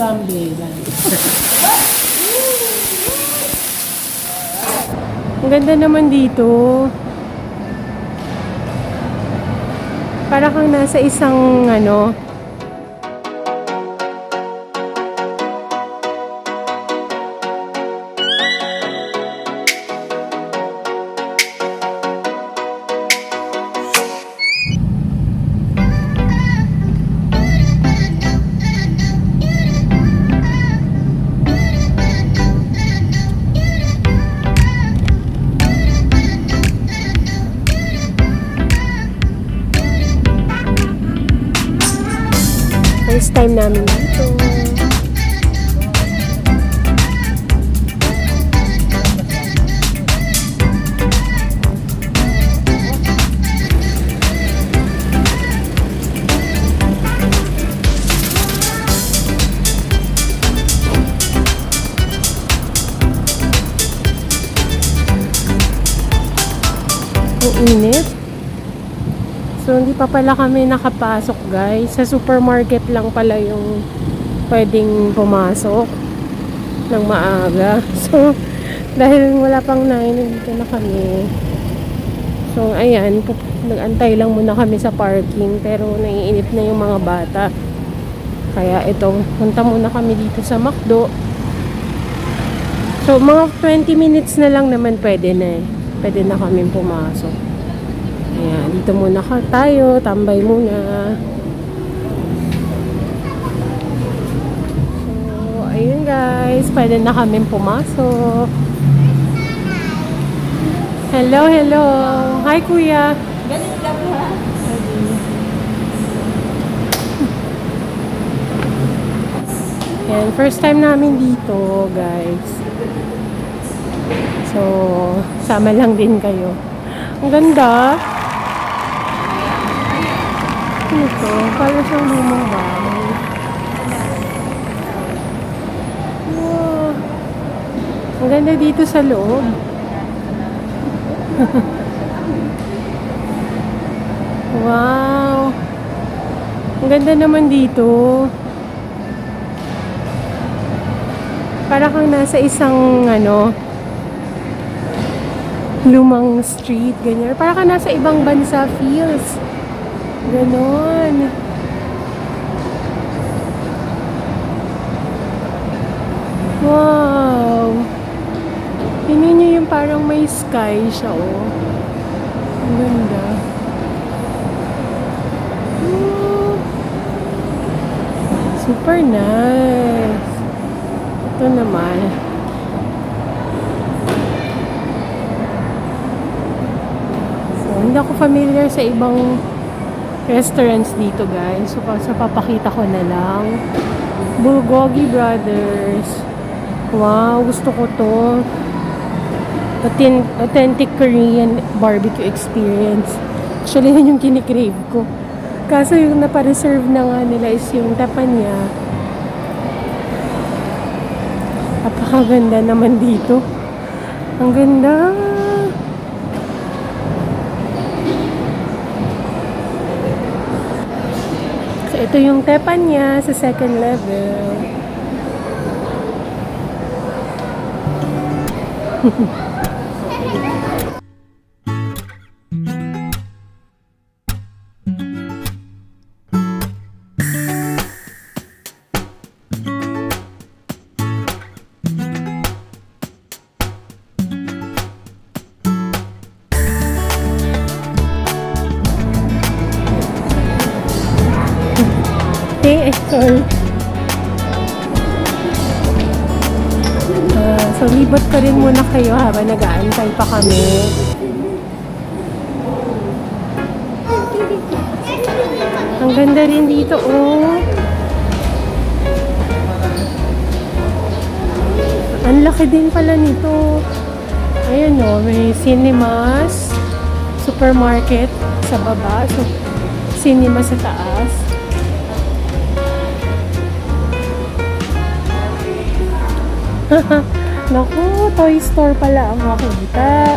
gambe. Ang ganda naman dito. Para kang nasa isang ano, first time namin dito. Ang init. So, hindi pa pala kami nakapasok, guys. Sa supermarket lang pala yung pwedeng pumasok ng maaga. So, dahil wala pang 9, nandito na kami. So, ayan. Nag-antay lang muna kami sa parking. Pero, naiinip na yung mga bata. Kaya, ito. Punta muna kami dito sa McDo. So, mga 20 minutes na lang naman pwede na eh. Pwede na kami pumasok. Ayan, dito muna tayo, tambay muna. So, ayun guys, pwede na kami pumasok. Hello, hello. Hi kuya. Galit ka po ha? Ayan, first time namin dito guys. So, sama lang din kayo. Ang ganda. Ito, para siyang lumang bahay. Wow. Ang ganda dito sa loob. Wow. Ang ganda naman dito. Para kang nasa isang ano, lumang street, ganyan. Para kang nasa ibang bansa feels. Ganon. Wow. Tingnan niyo yung parang may sky siya, oh. Ang ganda. Super nice. Ito naman. So, hindi ako familiar sa ibang restaurants dito guys. So papakita ko na lang. Bulgogi Brothers. Wow, gusto ko to. Authentic Korean barbecue experience. Actually, yun yung kinikrave ko. Kaso yung napareserve na nga nila is yung Teppanya. Napakaganda naman dito. Ang ganda. Ito yung Teppanya sa second level. Sorry. So, libot ko rin muna kayo habang nag-aantay pa kami. Ang ganda rin dito, oh. Ang laki din pala nito. Ayan, oh. May cinemas, supermarket sa baba. So, cinema sa taas. Naku, toy store pala ang makikita.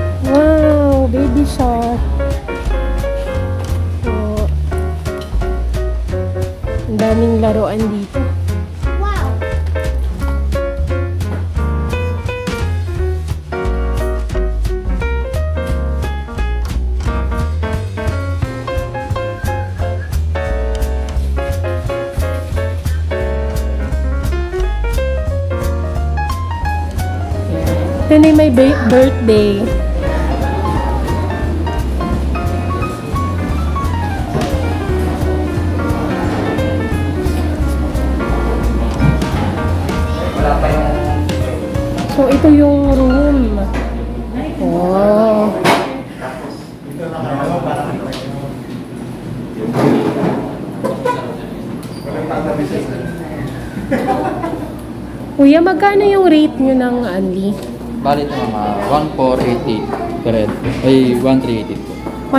Wow, baby shark. So, daming laruan dito. Wow! Ito na yung may birthday. So, ito yung room. Oh. Kuya, magkano yung rate nyo ng Anli? Bali ito mga 1488 per head. Ay, 1388 po.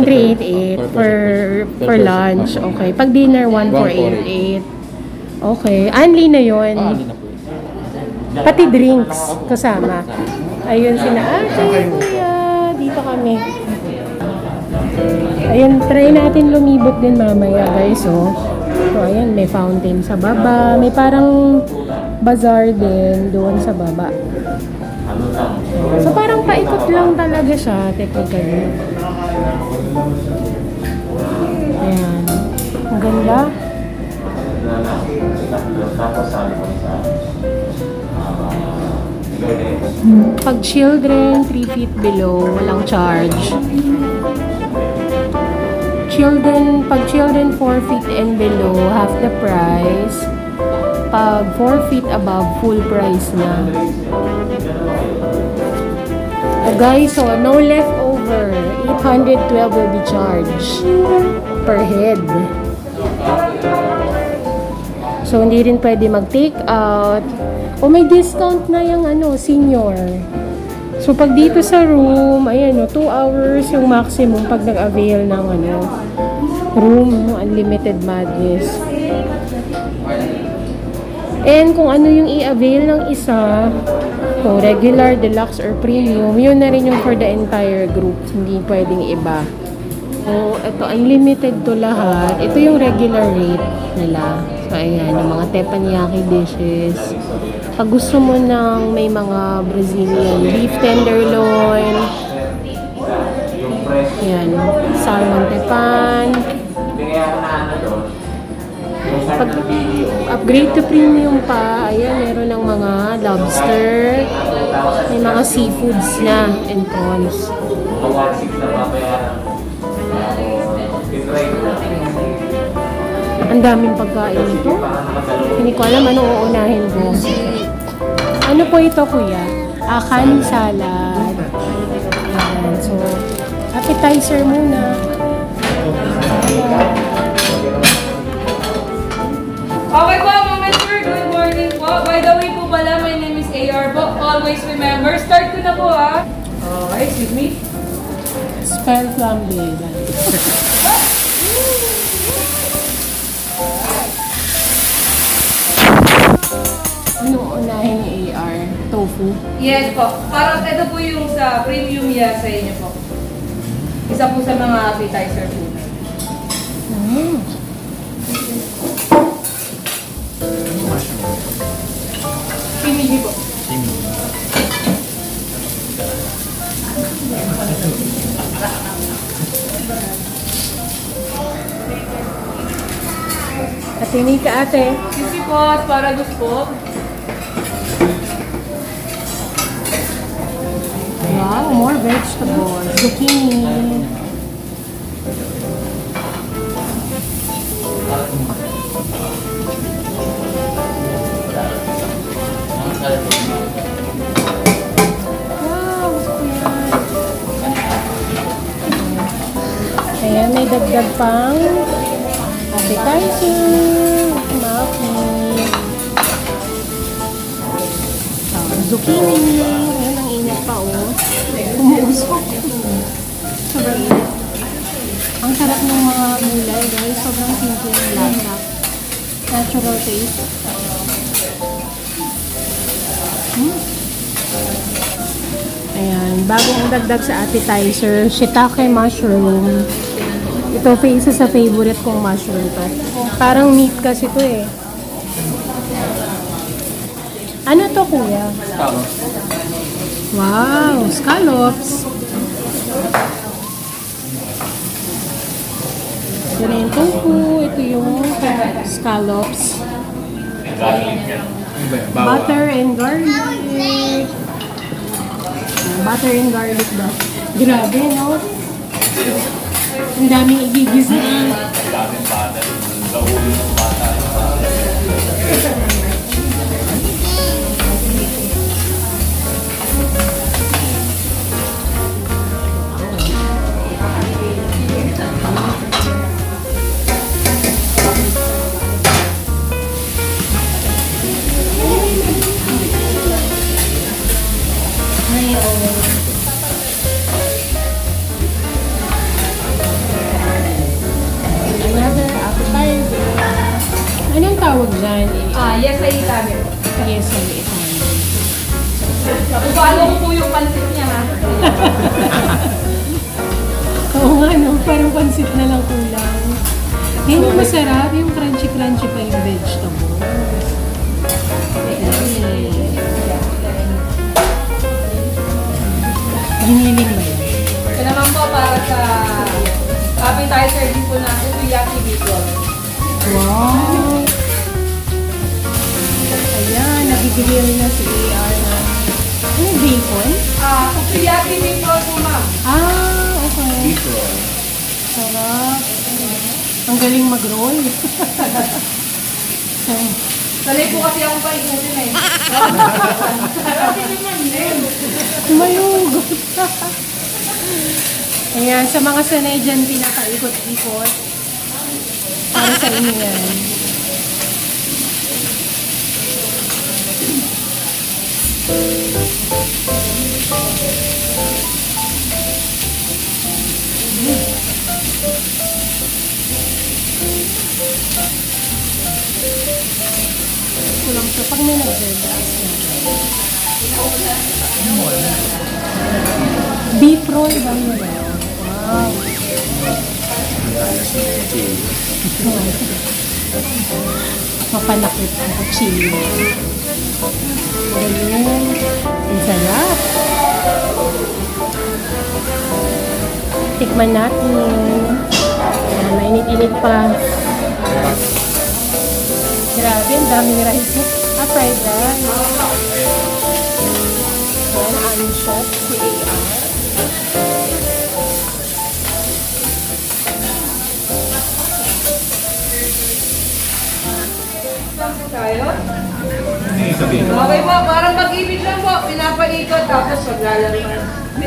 1388 per lunch. Okay. Pag dinner, 1488. Okay. Anli na yun. Hindi na po yun. Pati drinks kasama. Ayun sina ate, kuya. Dito kami. Ayun, try natin lumibot din mamaya guys. So, ayan, may fountain sa baba. May parang bazaar din doon sa baba. So, parang paikot lang talaga siya, technically. Ayan. Ang ganda. Pag children, 3 feet below, walang charge. Pag children 4 feet and below, half the price. Pag 4 feet above, full price na. Oh guys, so no leftover. 812 will be charged per head. So hindi rin pwede mag-take out. O may discount na yung senior. So pag dito sa room, ayan 2 hours yung maximum pag nag-avail ng room, unlimited madness. And kung ano yung i-avail ng isa, so regular, deluxe, or premium, yun na rin yung for the entire group. Hindi pwedeng iba. So, ito, unlimited to lahat. Ito yung regular rate nila. So, ayan, yung mga teppanyaki dishes. Pag gusto mo ng may mga Brazilian beef tenderloin, ayan, salmon tepan. Pag upgrade to premium pa, ayan, meron ng mga lobster, may mga seafoods na and prawns. Ang daming pagkain ito. Hindi ko alam anong uunahin ko. Ano po ito, kuya? Akan salad. Ayan, so, appetizer muna. Okay po, Mama Sir, good morning po. By the way po pala, my name is AR po. Always remember, start ko na po ha. Excuse me. Spell flambe. Anong unahin ni AR? Tofu? Yes po. Parang ito po yung sa premium ya sa inyo po. Isa po sa mga appetizer po. Kimiji po. Atini ka ate. Sisi po, asparagus po. Wow, more vegetables. Zucchini. Wow, gusto ko yan. Ayan, may dagdag pang appetizer. Maki. Zucchini. Ayan, ang init pa oh. Umuusok. Sobrang init. Ang sarap ng mga gulay guys. Sobrang simple ng lasa. Natural taste. Ayan, bagong dagdag sa appetizer, shiitake mushroom. Ito isa sa favorite kong mushroom to. Parang meat kasi to eh. Ano to, kuya? Scallops. Wow, scallops. Ito na yung tofu. Ito yung scallops. Butter and garlic. Butter and garlic daw. Grabe, no? Ang daming igigisa. Anong tawag dyan? Yes, ay itabi. Yes, ay Paano ko po yung pansit niya, ha? Oo nga, no? Parang pansit na lang kulang. Yan yung masarap, yung crunchy-crunchy pa yung vegetable. Giniling ba yan? Ito naman po para sa appetizer din po natin, teriyaki beef roll. Wow! Ayan, nagigigil na si AR na. Ano, bacon? Teriyaki beef roll po, ma'am. Okay. Beef roll. Sarap. Ang galing mag-roll. Sanay po kasi akong paikutin eh. Mayugot. Ayan, sa mga sanay dyan, pinapaikot-ikot. Para sa inyo yan. Kulang to pag may nag-verdas na. Beef roll ba yun? Wow. Mapanakit ang kutsilyo. Ayan. Ang sarap. Tikman natin. Ayan, mainit-init pa. Grabe, ang daming rice. Fried rice. Ayan, aming shot si AR. Tayo? Okay po, parang pag-ibig lang po. Pinapaikot tapos maglalaman.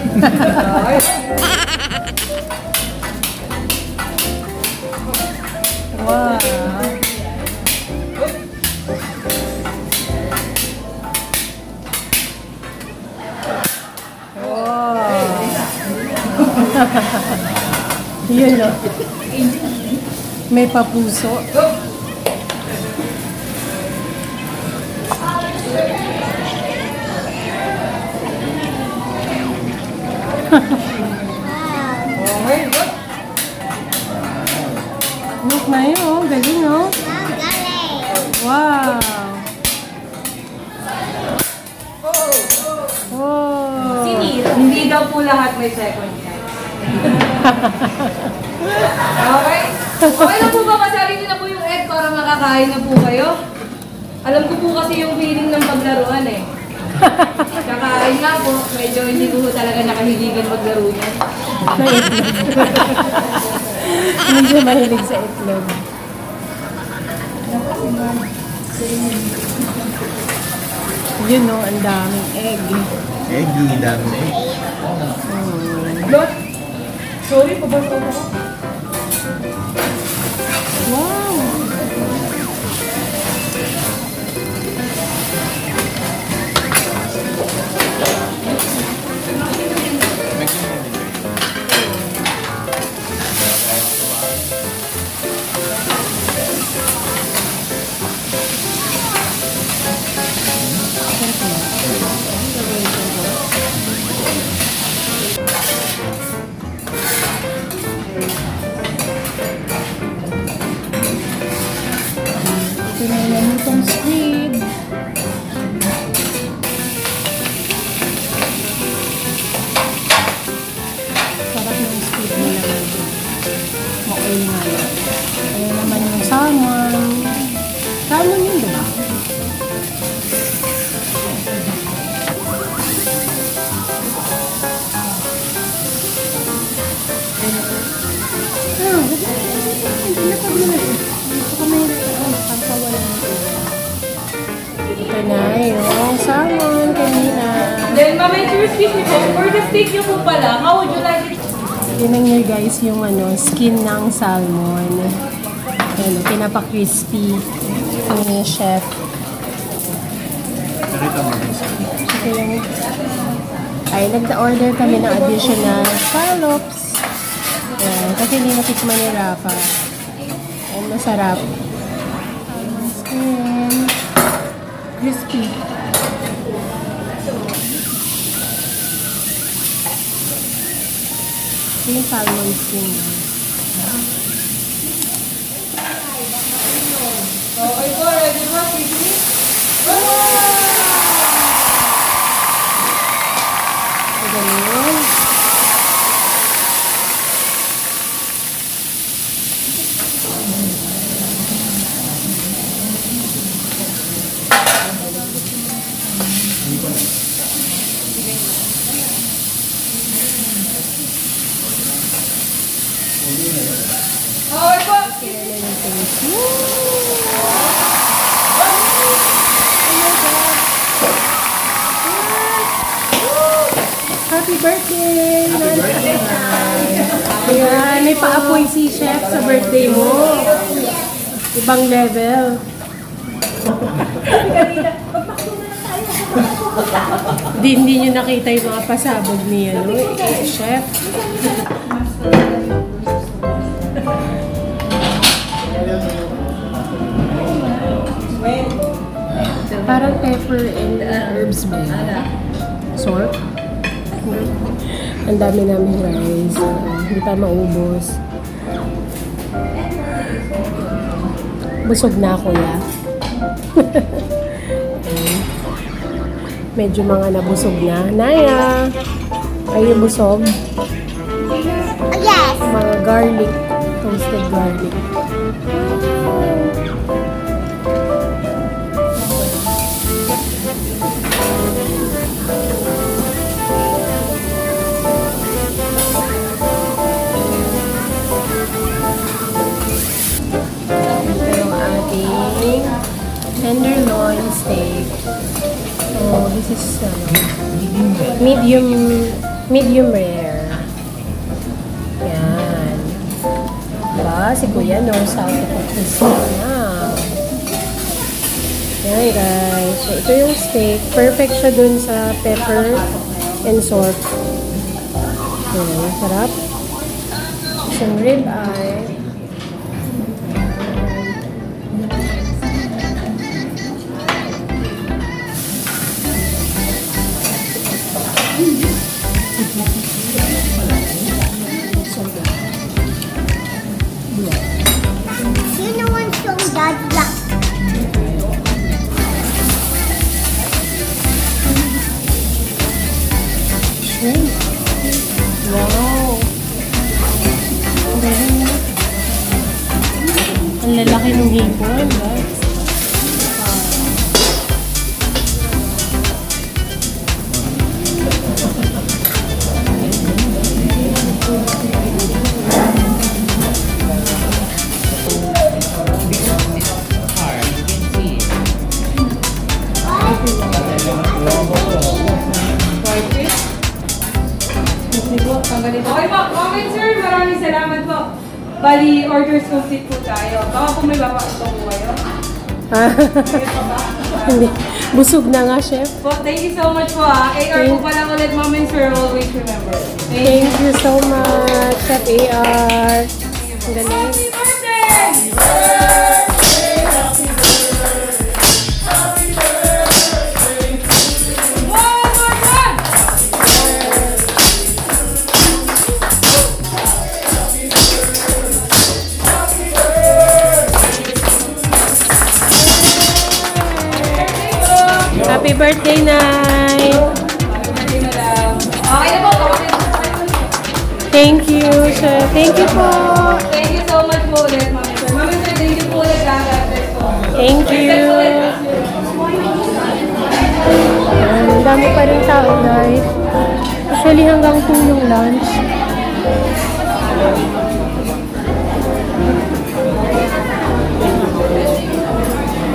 Wow. Yun o. May papuso. Look na yun, oh. Galing, oh. Wow. Oh. Hindi daw po lahat may second chance. Okay? Okay na po ba? Masabi niyo na po yung egg para makakain na po kayo? Alam ko po kasi yung feeling ng paglaruan eh. Kakain nga po, medyo hindi ko talaga nakahiligan maglaro niya. Medyo mahilig sa itlog. Yun no, ang daming egg. Eggy, daming egg. Lot? Sorry, pabasa ko. Wow! excuse me po, for the steak nyo po pala, how would you like it? Tingnan nyo guys yung skin ng salmon. Ayan, pinapa-crispy ni chef. Okay. Ay, nag-order kami ng additional scallops. Ayan, kasi hindi natikman ni Rafa. Ayan, masarap. Skin. Crispy. Ito yung salmon skin. Okay po, ready po, sisig. Ganun. Okay po. Happy birthday! Happy birthday! Ayan, may paapoy si chef sa birthday mo. Ibang level. Hindi nyo nakita yung mga pasabog ni chef. Parang pepper and herbs ba yun? Salt? Ang dami namin rice. Hindi pa maubos. Busog na ako, ya. Medyo mga nabusog na. Naya! Are you busog? Yes. Mga garlic. Toasted garlic. Tenderloin steak. Oh, this is medium rare. Yan. Diba? Si Kuya knows how to cook this now. Yan guys. So, ito yung steak. Perfect siya dun sa pepper and salt. Yan. Sarap. Isang rib eye. Sino ang siyang dadla? Wow! Ang lalaki ng hipon, guys. Okay po, comment sir, maraming salamat po. Bali, orders complete po tayo. Baka po may papakita po kayo. Hindi. Busog na nga, chef. Po, thank you so much po ha. AR po pala ulit, mom and sir, always remember. Thank you so much, Chef AR. Ang galing. Happy birthday! One more time! Happy birthday, Nay! Okay na po. Thank you, Chef. Thank you po. Thank you so much po ulit, mami sir. Mami sir, thank you po ulit. Thank you. Ang dami pa rin tao, guys. Actually, hanggang 2 yung lunch.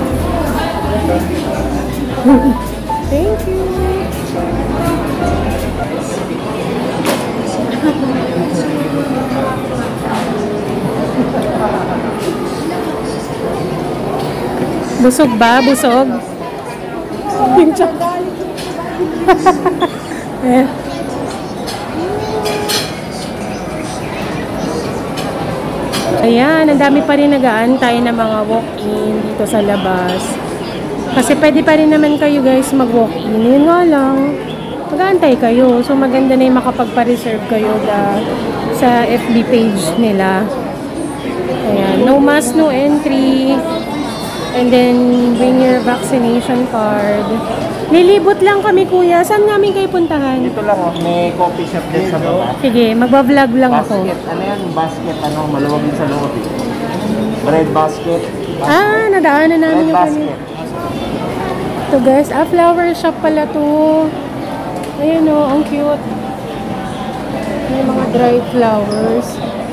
Thank you. Busog ba? Busog? Eh. Ayan, ang dami pa rin nag-aantay na mga walk-in dito sa labas. Kasi pwede pa rin naman kayo guys mag-walk-in. Yun nga lang, mag-aantay kayo. So maganda na yung makapagpa-reserve kayo sa FB page nila. Ayan, no mask, no entry. And then, bring your vaccination card. Lilibot lang kami kuya. Saan namin kayo puntahan? Ito lang, may coffee shop din sa baba. Sige, magbablog lang ako. Basket, ano yan? Basket, maluwag din sa loob. Bread basket. Nadaanan namin Bread yung kanina. basket. Ito guys, flower shop pala to. Ayan o, ang cute. May mga dried flowers.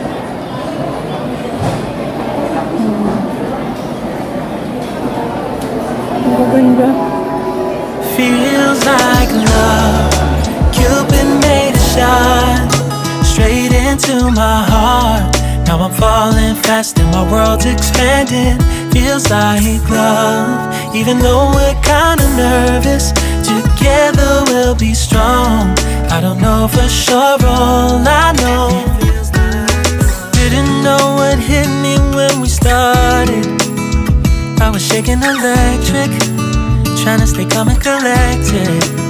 Ang gaganda. Feels like love. Cupid made a shot straight into my heart. Now I'm falling fast and my world's expanding. Feels like love. Even though we're kinda nervous, together we'll be strong. I don't know for sure, all I know. Didn't know what hit me when we started. I was shaking electric, trying to stay calm and collected.